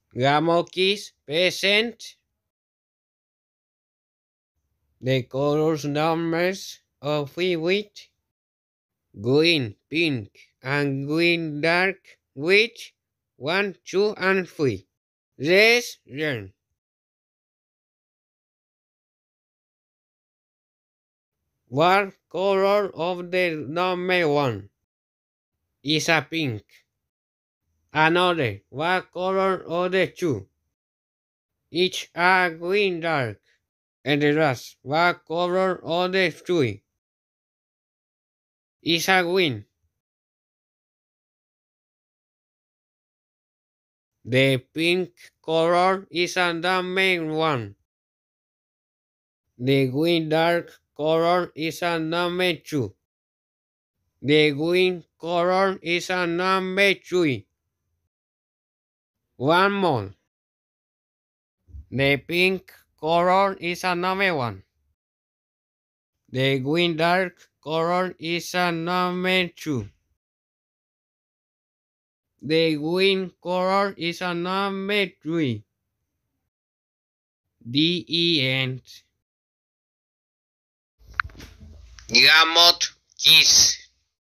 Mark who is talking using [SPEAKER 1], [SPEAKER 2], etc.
[SPEAKER 1] Gramoth is present. The colors numbers of with green, pink, and green dark with 1, 2, and 3. Yes, learn. What color of the number 1 is a pink? Another. What color of the 2? Each a green dark. And the last. What color of the 3 is a green? The pink color is a number 1. The green dark color is a number 2. The green color is a number 3. One more. The pink color is a number 1. The green dark color is a number 2. The green color is a number 3. The end. Gramoth kiss.